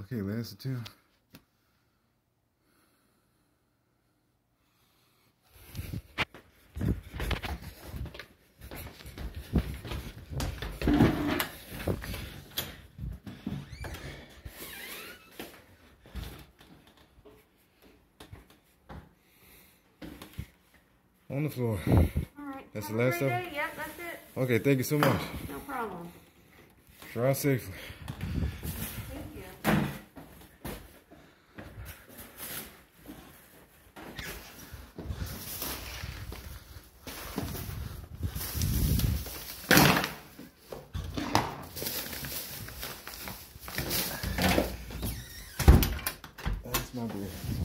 Okay, last two. On the floor. All right. That's Have the last a great one? day. Yep, that's it. Okay, thank you so much. No problem. Drive safely. Thank you. That's my beer.